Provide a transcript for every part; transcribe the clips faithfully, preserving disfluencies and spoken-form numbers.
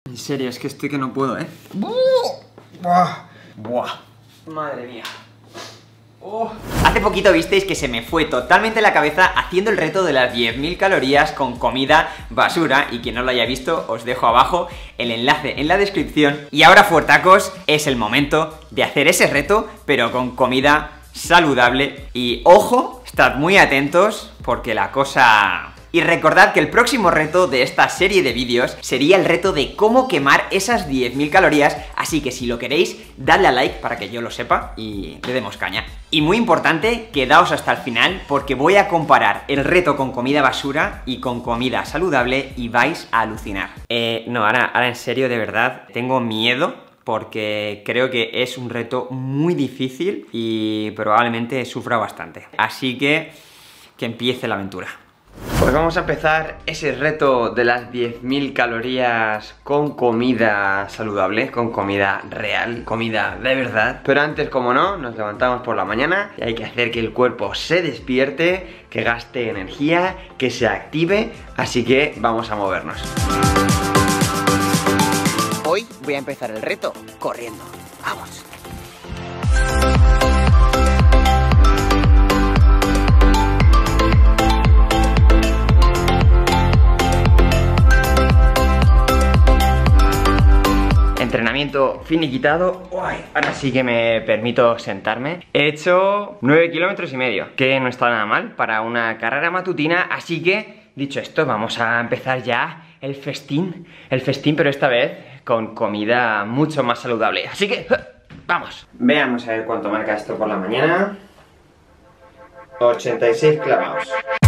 En serio, es que estoy que no puedo, ¿eh? Buah. Buah. Madre mía. Oh. Hace poquito visteis que se me fue totalmente la cabeza haciendo el reto de las diez mil calorías con comida basura, y quien no lo haya visto os dejo abajo el enlace en la descripción. Y ahora, fuertacos, es el momento de hacer ese reto, pero con comida saludable. Y ojo, estad muy atentos porque la cosa... Y recordad que el próximo reto de esta serie de vídeos sería el reto de cómo quemar esas diez mil calorías, así que si lo queréis, dadle a like para que yo lo sepa y le demos caña. Y muy importante, quedaos hasta el final porque voy a comparar el reto con comida basura y con comida saludable y vais a alucinar. Eh, no, ahora, ahora en serio, de verdad, tengo miedo porque creo que es un reto muy difícil y probablemente sufra bastante. Así que, que empiece la aventura. Pues vamos a empezar ese reto de las diez mil calorías con comida saludable, con comida real, comida de verdad. Pero antes, como no, nos levantamos por la mañana y hay que hacer que el cuerpo se despierte, que gaste energía, que se active, así que vamos a movernos. Hoy voy a empezar el reto corriendo. ¡Vamos! Entrenamiento finiquitado. Uy, ahora sí que me permito sentarme. He hecho nueve kilómetros y medio, que no está nada mal para una carrera matutina. Así que, dicho esto, vamos a empezar ya el festín. El festín, pero esta vez con comida mucho más saludable. Así que, ¡vamos! Veamos a ver cuánto marca esto por la mañana. ochenta y seis clavados.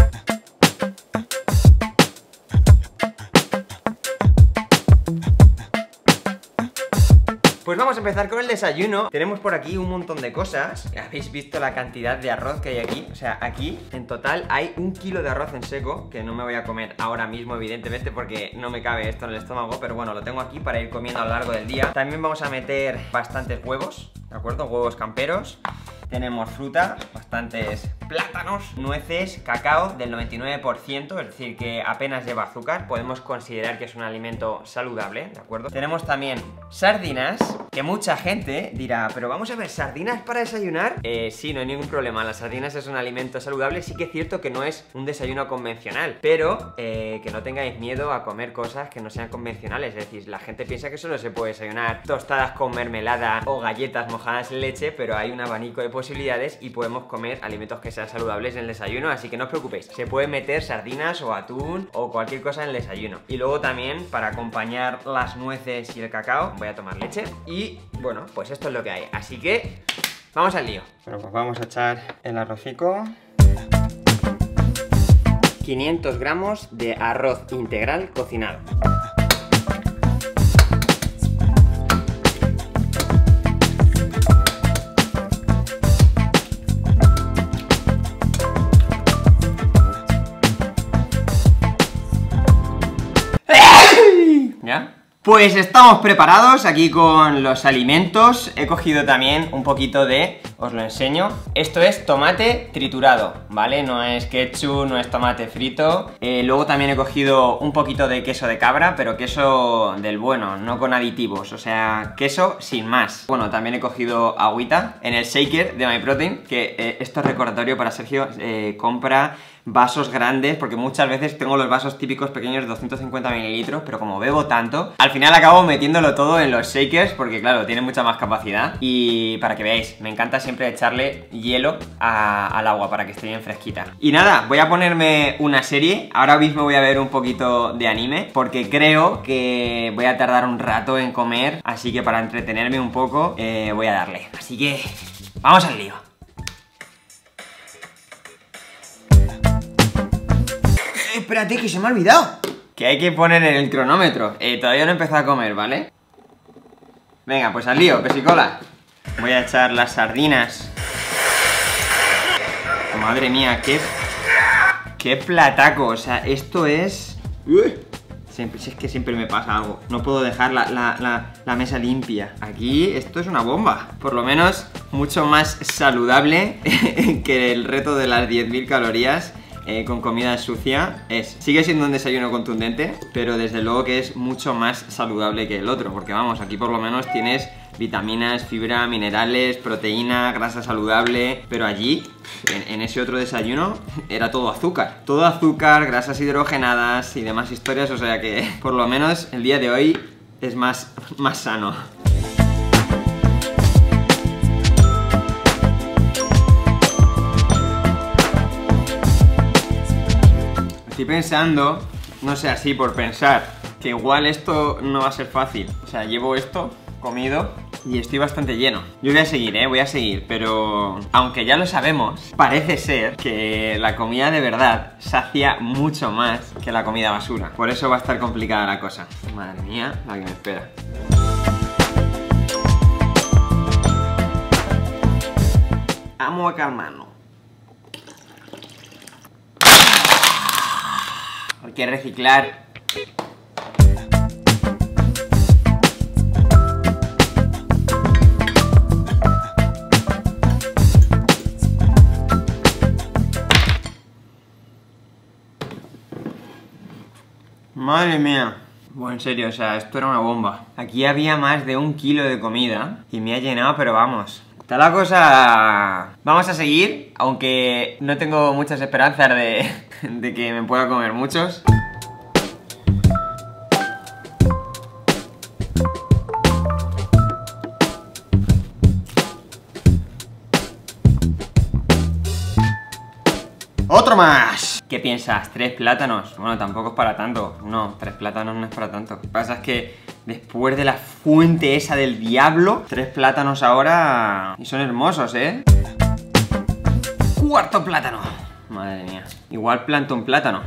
Pues vamos a empezar con el desayuno. Tenemos por aquí un montón de cosas. Habéis visto la cantidad de arroz que hay aquí. O sea, aquí en total hay un kilo de arroz en seco, que no me voy a comer ahora mismo, evidentemente, porque no me cabe esto en el estómago. Pero bueno, lo tengo aquí para ir comiendo a lo largo del día. También vamos a meter bastantes huevos, ¿de acuerdo? Huevos camperos. Tenemos fruta, bastantes plátanos, nueces, cacao del noventa y nueve por ciento, es decir, que apenas lleva azúcar. Podemos considerar que es un alimento saludable, ¿de acuerdo? Tenemos también sardinas, que mucha gente dirá, pero vamos a ver, ¿sardinas para desayunar? Eh, sí, no hay ningún problema, las sardinas es un alimento saludable. Sí que es cierto que no es un desayuno convencional, pero eh, que no tengáis miedo a comer cosas que no sean convencionales. Es decir, la gente piensa que solo se puede desayunar tostadas con mermelada o galletas mojadas en leche, pero hay un abanico de posibilidades posibilidades y podemos comer alimentos que sean saludables en el desayuno, así que no os preocupéis, se puede meter sardinas o atún o cualquier cosa en el desayuno. Y luego también, para acompañar las nueces y el cacao, voy a tomar leche. Y bueno, pues esto es lo que hay, así que vamos al lío. Bueno, pues vamos a echar el arrocico. quinientos gramos de arroz integral cocinado. ¿Ya? Pues estamos preparados aquí con los alimentos. He cogido también un poquito de... os lo enseño. Esto es tomate triturado, ¿vale? No es ketchup, no es tomate frito. eh, Luego también he cogido un poquito de queso de cabra, pero queso del bueno, no con aditivos. O sea, queso sin más. Bueno, también he cogido agüita en el shaker de MyProtein, que eh, esto es recordatorio para Sergio. eh, Compra vasos grandes, porque muchas veces tengo los vasos típicos pequeños de doscientos cincuenta mililitros, pero como bebo tanto, al final acabo metiéndolo todo en los shakers, porque claro, tiene mucha más capacidad. Y para que veáis, me encanta siempre echarle hielo a, al agua para que esté bien fresquita. Y nada, voy a ponerme una serie. Ahora mismo voy a ver un poquito de anime, porque creo que voy a tardar un rato en comer, así que para entretenerme un poco eh, voy a darle. Así que vamos al lío. Espérate, que se me ha olvidado que hay que poner en el cronómetro. eh, Todavía no he empezado a comer, ¿vale? Venga, pues al lío, pesicola. Voy a echar las sardinas. Madre mía, qué... qué plataco. O sea, esto es... Siempre, si es que siempre me pasa algo. No puedo dejar la, la, la, la mesa limpia. Aquí esto es una bomba. Por lo menos mucho más saludable que el reto de las diez mil calorías eh, con comida sucia es, sigue siendo un desayuno contundente, pero desde luego que es mucho más saludable que el otro, porque vamos, aquí por lo menos tienes vitaminas, fibra, minerales, proteína, grasa saludable, pero allí, en, en ese otro desayuno, era todo azúcar. Todo azúcar, grasas hidrogenadas y demás historias, o sea que por lo menos el día de hoy es más, más sano. Estoy pensando, no sé, así por pensar, que igual esto no va a ser fácil. O sea, llevo esto comido y estoy bastante lleno. Yo voy a seguir, eh, voy a seguir, pero aunque ya lo sabemos, parece ser que la comida de verdad sacia mucho más que la comida basura. Por eso va a estar complicada la cosa. Madre mía, la que me espera. Vamos a calmarnos. Hay que reciclar. Madre mía. Bueno, en serio, o sea, esto era una bomba. Aquí había más de un kilo de comida y me ha llenado, pero vamos. Está la cosa... Vamos a seguir, aunque no tengo muchas esperanzas de, de que me pueda comer muchos. ¡Otro más! ¿Qué piensas? ¿Tres plátanos? Bueno, tampoco es para tanto. No, tres plátanos no es para tanto. Lo que pasa es que después de la fuente esa del diablo, tres plátanos ahora... Y son hermosos, ¿eh? ¡Cuarto plátano! Madre mía. Igual planto un plátano.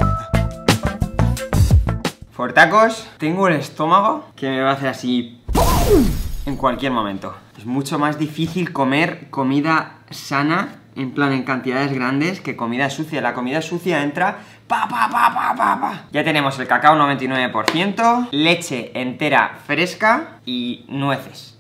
Fortacos, tengo el estómago que me va a hacer así... ¡pum! En cualquier momento. Es mucho más difícil comer comida sana, en plan en cantidades grandes, que comida sucia. La comida sucia entra pa pa pa pa pa pa. Ya tenemos el cacao noventa y nueve por ciento, leche entera fresca y nueces.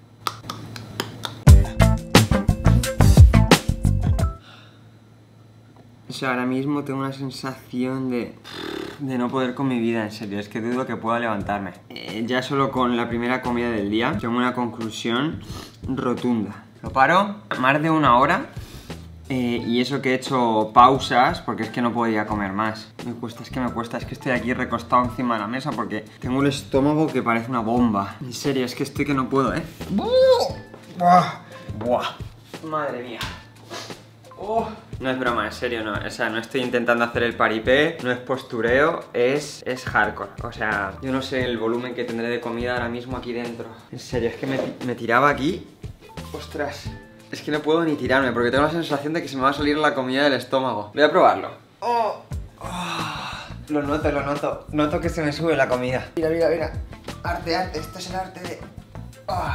O sea, ahora mismo tengo una sensación de... de no poder con mi vida, en serio. Es que dudo que pueda levantarme. Eh, ya solo con la primera comida del día tengo una conclusión rotunda. Lo paro más de una hora. Eh, y eso que he hecho pausas, porque es que no podía comer más. Me cuesta, es que me cuesta, es que estoy aquí recostado encima de la mesa porque tengo el estómago que parece una bomba. En serio, es que estoy que no puedo, ¿eh? ¡Buah! ¡Buah! Madre mía. Oh. No es broma, en serio, no. O sea, no estoy intentando hacer el paripé, no es postureo, es, es hardcore. O sea, yo no sé el volumen que tendré de comida ahora mismo aquí dentro. En serio, es que me, me tiraba aquí. ¡Ostras! Es que no puedo ni tirarme porque tengo la sensación de que se me va a salir la comida del estómago. Voy a probarlo. Oh, oh. Lo noto, lo noto. Noto que se me sube la comida. Mira, mira, mira. Arte, arte. Esto es el arte de... Oh.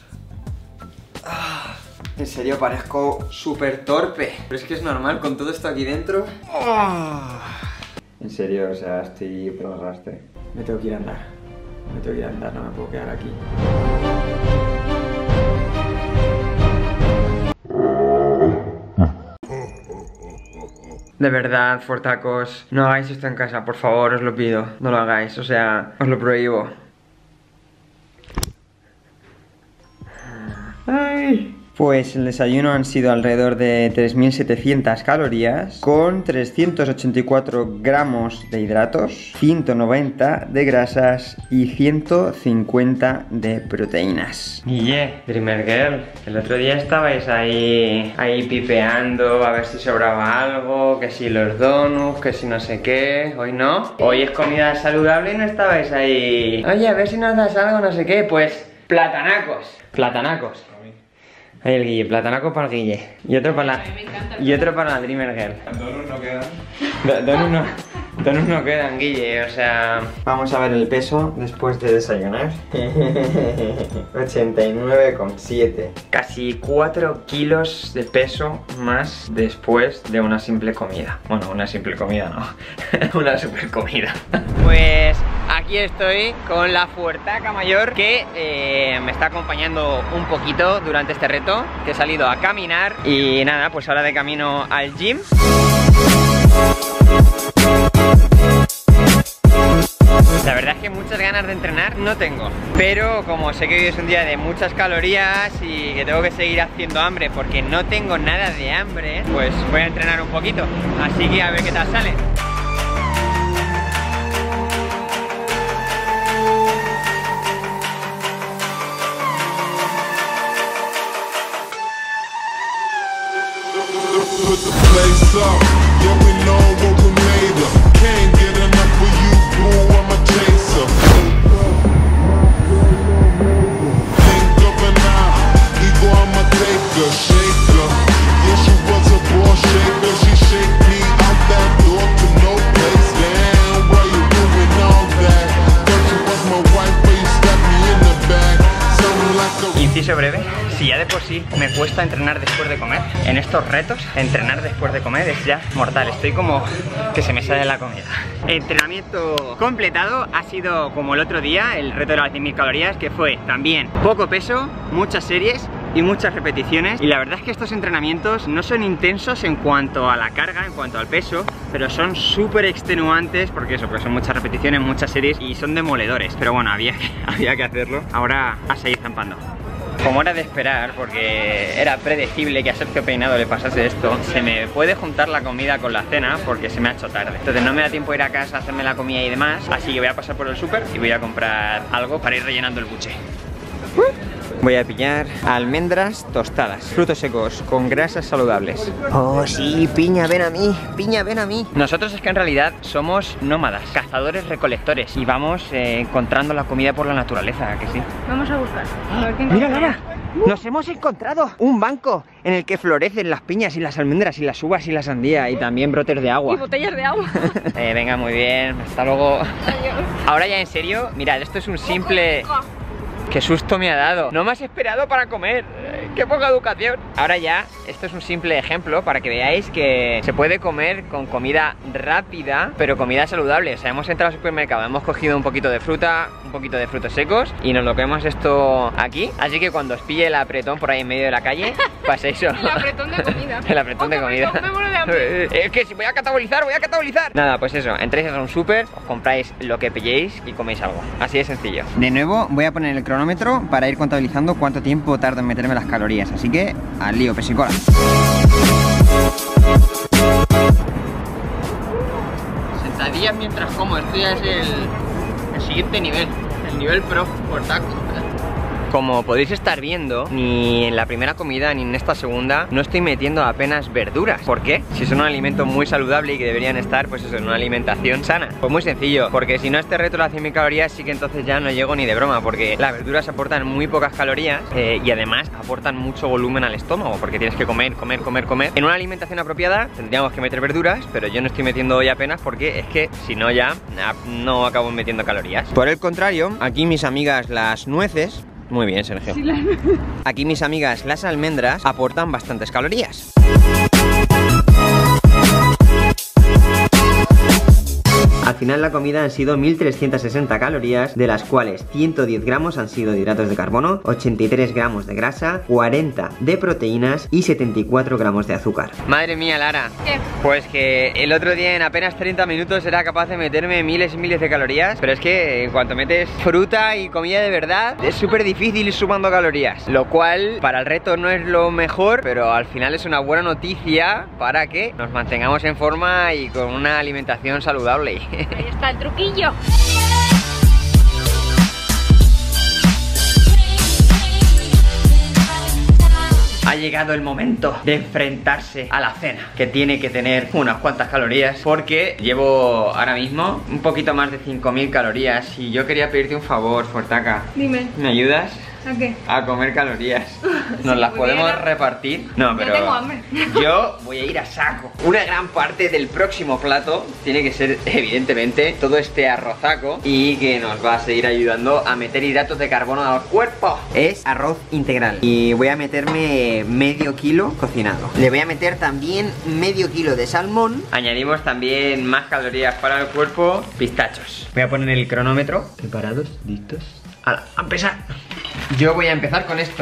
Oh. En serio, parezco súper torpe. Pero es que es normal con todo esto aquí dentro. Oh. En serio, o sea, estoy por el rastre. Me tengo que ir a andar. Me tengo que ir a andar, no me puedo quedar aquí. De verdad, fortacos, no hagáis esto en casa, por favor, os lo pido. No lo hagáis, o sea, os lo prohíbo. Ay. Pues el desayuno han sido alrededor de tres mil setecientas calorías, con trescientos ochenta y cuatro gramos de hidratos, ciento noventa de grasas y ciento cincuenta de proteínas. Guille, Dreamer Girl, el otro día estabais ahí, ahí pipeando a ver si sobraba algo, que si los donuts, que si no sé qué. Hoy no, hoy es comida saludable y no estabais ahí. Oye, a ver si nos das algo, no sé qué. Pues platanacos, platanacos. Ahí el Guille, platanaco para el Guille. Y otro para la, y otro para la Dreamer Girl. Donuts no quedan. Do, donuts, no, donuts no quedan, Guille, o sea... Vamos a ver el peso después de desayunar. ochenta y nueve coma siete. Casi cuatro kilos de peso más después de una simple comida. Bueno, una simple comida no. Una super comida. Pues... aquí estoy con la fuertaca mayor que eh, me está acompañando un poquito durante este reto, que he salido a caminar y nada, pues ahora de camino al gym. La verdad es que muchas ganas de entrenar no tengo, pero como sé que hoy es un día de muchas calorías y que tengo que seguir haciendo hambre porque no tengo nada de hambre, pues voy a entrenar un poquito, así que a ver qué tal sale. Put the place up, yeah we know what we made of. Can't get enough of you, boo, I'm a chaser. Think of an eye, ego I'm a taker, shaker. Yeah she was a ball shaker, she shake me out that door to no place. Damn, why you doing all that? Thought you was my wife, but you stabbed me in the back. Something like a... Inciso breve. Si ya de por sí me cuesta entrenar después de comer, en estos retos, entrenar después de comer es ya mortal. Estoy como que se me sale la comida. Entrenamiento completado. Ha sido como el otro día, el reto de las diez mil calorías, que fue también poco peso, muchas series y muchas repeticiones. Y la verdad es que estos entrenamientos no son intensos en cuanto a la carga, en cuanto al peso, pero son súper extenuantes porque eso, pues son muchas repeticiones, muchas series y son demoledores. Pero bueno, había que, había que hacerlo. Ahora a seguir zampando. Como era de esperar, porque era predecible que a Sergio Peinado le pasase esto, se me puede juntar la comida con la cena porque se me ha hecho tarde. Entonces no me da tiempo de ir a casa a hacerme la comida y demás, así que voy a pasar por el súper y voy a comprar algo para ir rellenando el buche. Voy a pillar almendras tostadas, frutos secos con grasas saludables. Oh sí, piña, ven a mí, piña, ven a mí. Nosotros es que en realidad somos nómadas, cazadores recolectores y vamos eh, encontrando la comida por la naturaleza, ¿a que sí? Vamos a buscar. A ver qué Mira, Lara, nos hemos encontrado un banco en el que florecen las piñas y las almendras y las uvas y la sandía y también brotes de agua. Y botellas de agua. eh, venga, muy bien, hasta luego. Adiós. Ahora ya en serio, mirad, esto es un simple... ¡Qué susto me ha dado! No me has esperado para comer. ¡Qué poca educación! Ahora ya, esto es un simple ejemplo para que veáis que se puede comer con comida rápida, pero comida saludable. O sea, hemos entrado al supermercado, hemos cogido un poquito de fruta, un poquito de frutos secos y nos lo comemos esto aquí. Así que cuando os pille el apretón por ahí en medio de la calle, paséis eso. El apretón de comida. El apretón de comida. Me muero de hambre. Es que si voy a catabolizar, voy a catabolizar. Nada, pues eso, entréis a un súper, os compráis lo que pilléis y coméis algo. Así de sencillo. De nuevo, voy a poner el cronómetro para ir contabilizando cuánto tiempo tardo en meterme las calorías. Así que, al lío, pesicola. Sentadillas mientras como, esto ya es el, el siguiente nivel. El nivel pro, por taco. Como podéis estar viendo, ni en la primera comida ni en esta segunda no estoy metiendo apenas verduras. ¿Por qué? Si son un alimento muy saludable y que deberían estar, pues eso, en una alimentación sana. Pues muy sencillo, porque si no este reto de las cien mil calorías sí que entonces ya no llego ni de broma, porque las verduras aportan muy pocas calorías eh, y además aportan mucho volumen al estómago, porque tienes que comer, comer, comer, comer. En una alimentación apropiada tendríamos que meter verduras, pero yo no estoy metiendo hoy apenas porque es que si no ya no acabo metiendo calorías. Por el contrario, aquí mis amigas las nueces... Muy bien, Sergio. Sí, la... Aquí mis amigas las almendras aportan bastantes calorías. Al final la comida han sido mil trescientas sesenta calorías, de las cuales ciento diez gramos han sido de hidratos de carbono, ochenta y tres gramos de grasa, cuarenta de proteínas y setenta y cuatro gramos de azúcar. Madre mía, Lara. ¿Qué? Pues que el otro día en apenas treinta minutos era capaz de meterme miles y miles de calorías, pero es que en cuanto metes fruta y comida de verdad es súper difícil ir sumando calorías, lo cual para el reto no es lo mejor, pero al final es una buena noticia para que nos mantengamos en forma y con una alimentación saludable. Ahí está el truquillo. Ha llegado el momento de enfrentarse a la cena, que tiene que tener unas cuantas calorías, porque llevo ahora mismo un poquito más de cinco mil calorías y yo quería pedirte un favor, Fortaca. Dime. ¿Me ayudas? ¿A qué? A comer calorías. ¿Nos Si las pudiera. podemos repartir? No, pero Yo tengo hambre. yo voy a ir a saco. Una gran parte del próximo plato tiene que ser, evidentemente, todo este arrozaco y que nos va a seguir ayudando a meter hidratos de carbono al cuerpo. Es arroz integral y voy a meterme medio kilo cocinado. Le voy a meter también medio kilo de salmón. Añadimos también más calorías para el cuerpo, pistachos. Voy a poner el cronómetro. ¿Preparados? ¿Listos? ¡Hala! ¡A empezar! Yo voy a empezar con esto.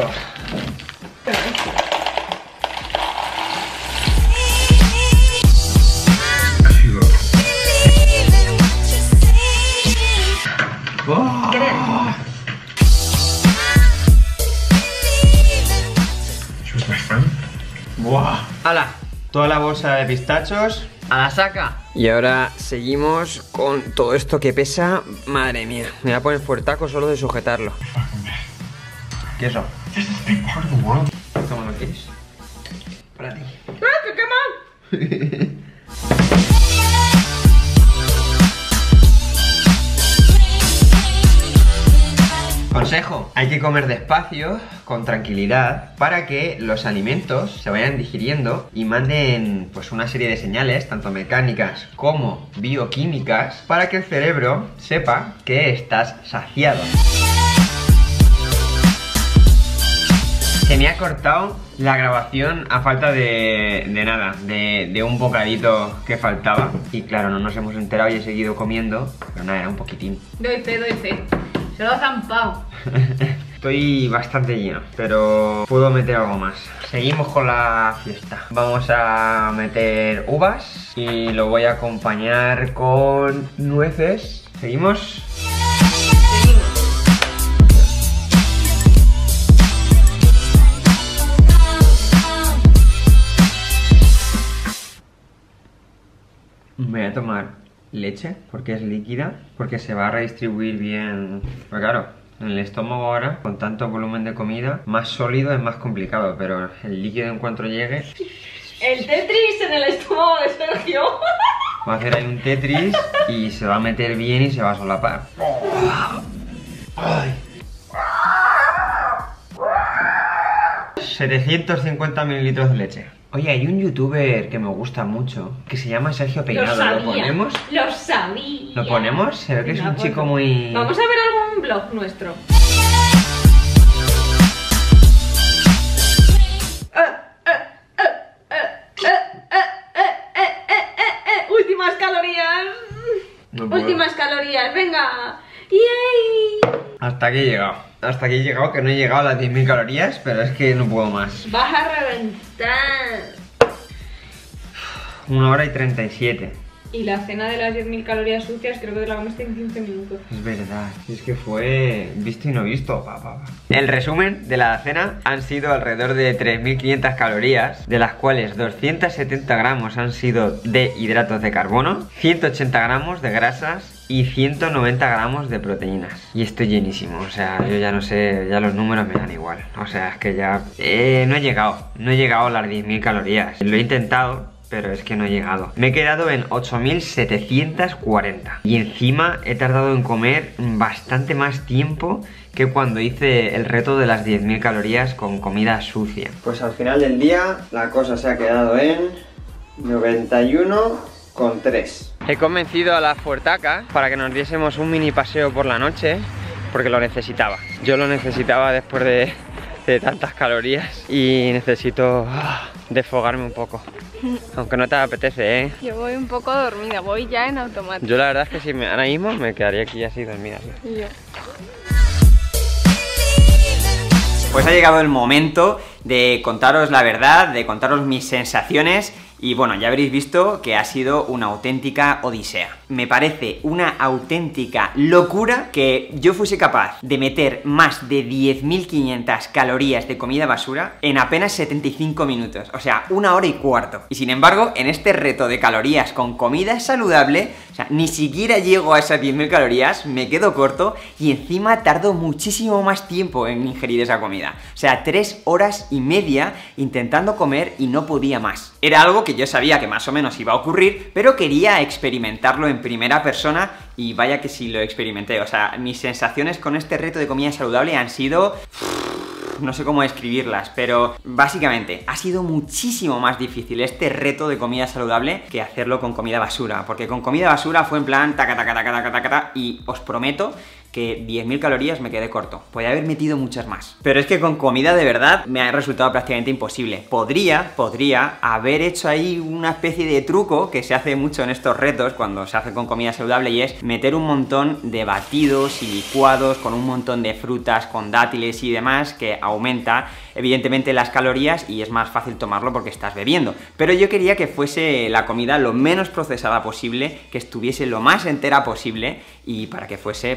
¡Buah! ¡Hala! Toda la bolsa de pistachos a la saca. Y ahora seguimos con todo esto que pesa. Madre mía, me voy a poner fuertaco solo de sujetarlo. ¿Qué es eso? ¿Cómo lo quieres? Para ti. ¡Ah, qué quemado! Consejo, hay que comer despacio, con tranquilidad, para que los alimentos se vayan digiriendo y manden pues una serie de señales, tanto mecánicas como bioquímicas, para que el cerebro sepa que estás saciado. Se me ha cortado la grabación a falta de, de nada, de, de un bocadito que faltaba. Y claro, no nos hemos enterado y he seguido comiendo, pero nada, era un poquitín. Doy fe, doy fe. Se lo ha zampado. Estoy bastante lleno, pero puedo meter algo más. Seguimos con la fiesta. Vamos a meter uvas y lo voy a acompañar con nueces. ¿Seguimos? Me voy a tomar leche, porque es líquida, porque se va a redistribuir bien. Pero claro, en el estómago ahora, con tanto volumen de comida, más sólido es más complicado, pero el líquido en cuanto llegue... El Tetris en el estómago de Sergio. Va a hacer ahí un Tetris y se va a meter bien y se va a solapar. Ay. setecientos cincuenta mililitros de leche. Oye, hay un youtuber que me gusta mucho, que se llama Sergio Peinado. Lo sabía, ¿Lo ponemos? Lo sabía. ¿Lo ponemos? Se ve que es Venga, un chico pues, muy... Vamos a ver algún blog nuestro. Últimas calorías. No puedo. Últimas calorías, venga. ¡Yay! Hasta aquí he llegado. Hasta aquí he llegado, que no he llegado a las diez mil calorías, pero es que no puedo más. Vas a reventar. Una hora y treinta y siete. Y la cena de las diez mil calorías sucias creo que te la comiste en quince minutos. Es verdad, es que fue visto y no visto, papá. El resumen de la cena han sido alrededor de tres mil quinientas calorías, de las cuales doscientos setenta gramos han sido de hidratos de carbono, ciento ochenta gramos de grasas y ciento noventa gramos de proteínas. Y estoy llenísimo, o sea, yo ya no sé, ya los números me dan igual. O sea, es que ya eh, no he llegado, no he llegado a las diez mil calorías. Lo he intentado, pero es que no he llegado. Me he quedado en ocho mil setecientos cuarenta. Y encima he tardado en comer bastante más tiempo que cuando hice el reto de las diez mil calorías con comida sucia. Pues al final del día la cosa se ha quedado en noventa y uno coma tres. He convencido a la Fuertaca para que nos diésemos un mini paseo por la noche, porque lo necesitaba. Yo lo necesitaba después de, de tantas calorías y necesito ah, desfogarme un poco. Aunque no te apetece, ¿eh? Yo voy un poco dormida, voy ya en automático. Yo la verdad es que si me, ahora mismo me quedaría aquí así dormida. ¿Sí? Y yo. Pues ha llegado el momento de contaros la verdad, de contaros mis sensaciones. Y bueno, ya habréis visto que ha sido una auténtica odisea. Me parece una auténtica locura que yo fuese capaz de meter más de diez mil quinientas calorías de comida basura en apenas setenta y cinco minutos. O sea, una hora y cuarto. Y sin embargo, en este reto de calorías con comida saludable, o sea, ni siquiera llego a esas diez mil calorías, me quedo corto y encima tardo muchísimo más tiempo en ingerir esa comida. O sea, tres horas y media intentando comer y no podía más. Era algo que yo sabía que más o menos iba a ocurrir, pero quería experimentarlo en primera persona y vaya que sí lo experimenté. O sea, mis sensaciones con este reto de comida saludable han sido... no sé cómo describirlas, pero básicamente ha sido muchísimo más difícil este reto de comida saludable que hacerlo con comida basura, porque con comida basura fue en plan taca taca taca taca taca taca y os prometo que diez mil calorías me quedé corto. Podría haber metido muchas más. Pero es que con comida de verdad me ha resultado prácticamente imposible. Podría, podría haber hecho ahí una especie de truco que se hace mucho en estos retos cuando se hace con comida saludable, y es meter un montón de batidos y licuados con un montón de frutas, con dátiles y demás, que aumenta evidentemente las calorías y es más fácil tomarlo porque estás bebiendo. Pero yo quería que fuese la comida lo menos procesada posible, que estuviese lo más entera posible y para que fuese, pues eso,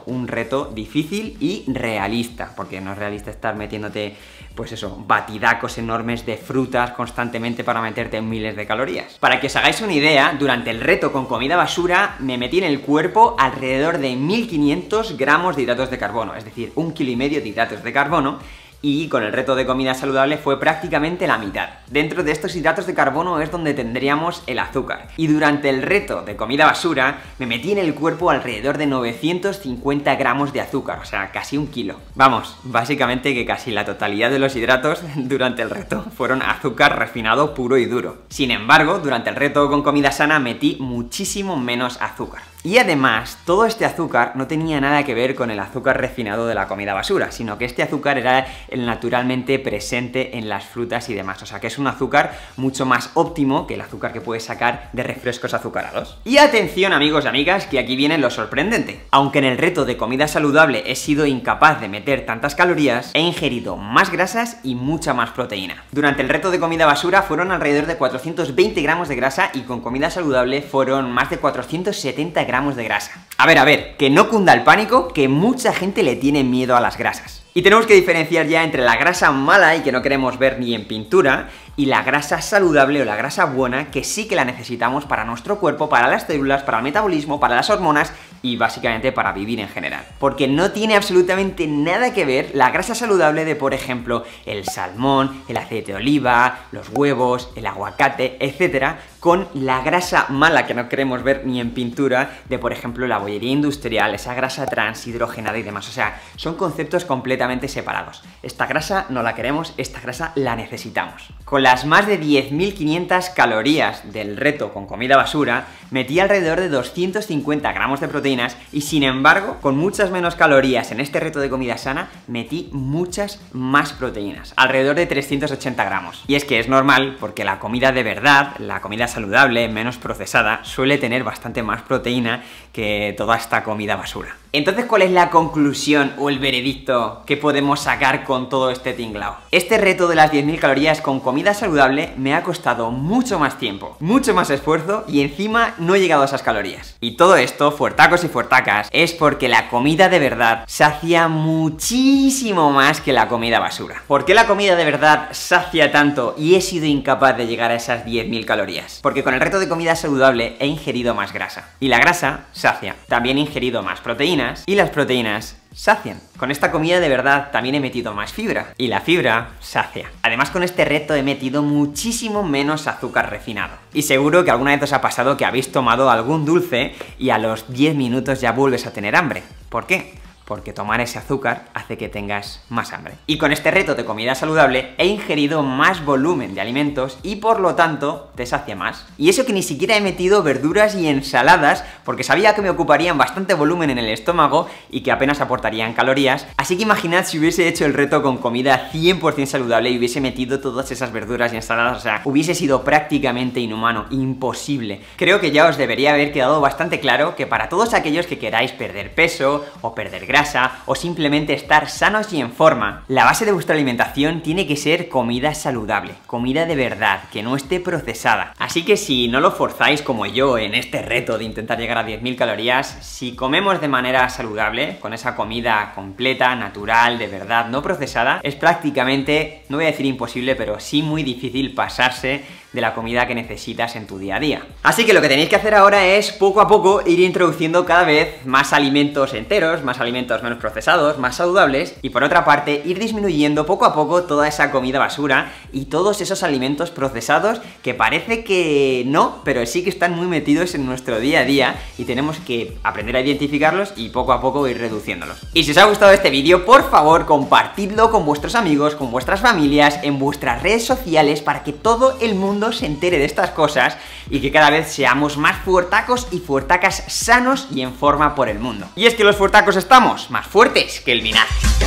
un reto difícil y realista, porque no es realista estar metiéndote, pues eso, batidacos enormes de frutas constantemente para meterte miles de calorías. Para que os hagáis una idea, durante el reto con comida basura me metí en el cuerpo alrededor de mil quinientos gramos de hidratos de carbono, es decir, un kilo y medio de hidratos de carbono, y con el reto de comida saludable fue prácticamente la mitad. Dentro de estos hidratos de carbono es donde tendríamos el azúcar. Y durante el reto de comida basura me metí en el cuerpo alrededor de novecientos cincuenta gramos de azúcar, o sea, casi un kilo. Vamos, básicamente que casi la totalidad de los hidratos durante el reto fueron azúcar refinado puro y duro. Sin embargo, durante el reto con comida sana metí muchísimo menos azúcar. Y además, todo este azúcar no tenía nada que ver con el azúcar refinado de la comida basura, sino que este azúcar era el naturalmente presente en las frutas y demás, o sea que es un azúcar mucho más óptimo que el azúcar que puedes sacar de refrescos azucarados. Y atención, amigos y amigas, que aquí viene lo sorprendente. Aunque en el reto de comida saludable he sido incapaz de meter tantas calorías, he ingerido más grasas y mucha más proteína. Durante el reto de comida basura fueron alrededor de cuatrocientos veinte gramos de grasa y con comida saludable fueron más de cuatrocientos setenta gramos de grasa. A ver, a ver, que no cunda el pánico, que mucha gente le tiene miedo a las grasas. Y tenemos que diferenciar ya entre la grasa mala y que no queremos ver ni en pintura, y la grasa saludable o la grasa buena que sí que la necesitamos para nuestro cuerpo, para las células, para el metabolismo, para las hormonas y básicamente para vivir en general. Porque no tiene absolutamente nada que ver la grasa saludable de, por ejemplo, el salmón, el aceite de oliva, los huevos, el aguacate, etcétera, con la grasa mala que no queremos ver ni en pintura de, por ejemplo, la bollería industrial, esa grasa trans, hidrogenada y demás. O sea, son conceptos completamente separados. Esta grasa no la queremos, esta grasa la necesitamos. Con las más de diez mil quinientas calorías del reto con comida basura, metí alrededor de doscientos cincuenta gramos de proteínas y, sin embargo, con muchas menos calorías en este reto de comida sana, metí muchas más proteínas, alrededor de trescientos ochenta gramos. Y es que es normal, porque la comida de verdad, la comida saludable, menos procesada, suele tener bastante más proteína que toda esta comida basura. Entonces, ¿cuál es la conclusión o el veredicto que podemos sacar con todo este tinglao? Este reto de las diez mil calorías con comida saludable me ha costado mucho más tiempo, mucho más esfuerzo y encima no he llegado a esas calorías. Y todo esto, fuertacos y fuertacas, es porque la comida de verdad sacia muchísimo más que la comida basura. ¿Por qué la comida de verdad sacia tanto y he sido incapaz de llegar a esas diez mil calorías? Porque con el reto de comida saludable he ingerido más grasa. Y la grasa sacia. También he ingerido más proteínas y las proteínas sacian. Con esta comida de verdad también he metido más fibra y la fibra sacia. Además, con este reto he metido muchísimo menos azúcar refinado. Y seguro que alguna vez os ha pasado que habéis tomado algún dulce y a los diez minutos ya vuelves a tener hambre. ¿Por qué? Porque tomar ese azúcar hace que tengas más hambre. Y con este reto de comida saludable he ingerido más volumen de alimentos y por lo tanto te sacia más. Y eso que ni siquiera he metido verduras y ensaladas porque sabía que me ocuparían bastante volumen en el estómago y que apenas aportarían calorías. Así que imaginad si hubiese hecho el reto con comida cien por cien saludable y hubiese metido todas esas verduras y ensaladas, o sea, hubiese sido prácticamente inhumano, imposible. Creo que ya os debería haber quedado bastante claro que para todos aquellos que queráis perder peso o perder grasa o simplemente estar sanos y en forma, la base de vuestra alimentación tiene que ser comida saludable, comida de verdad, que no esté procesada. Así que si no lo forzáis como yo en este reto de intentar llegar a diez mil calorías, si comemos de manera saludable, con esa comida completa, natural, de verdad, no procesada, es prácticamente, no voy a decir imposible, pero sí muy difícil pasarse de la comida que necesitas en tu día a día. Así que lo que tenéis que hacer ahora es poco a poco ir introduciendo cada vez más alimentos enteros, más alimentos menos procesados, más saludables, y por otra parte ir disminuyendo poco a poco toda esa comida basura y todos esos alimentos procesados que parece que no, pero sí que están muy metidos en nuestro día a día y tenemos que aprender a identificarlos y poco a poco ir reduciéndolos. Y si os ha gustado este vídeo, por favor compartidlo con vuestros amigos, con vuestras familias, en vuestras redes sociales para que todo el mundo se entere de estas cosas y que cada vez seamos más fuertacos y fuertacas sanos y en forma por el mundo. Y es que los fuertacos estamos más fuertes que el vinagre.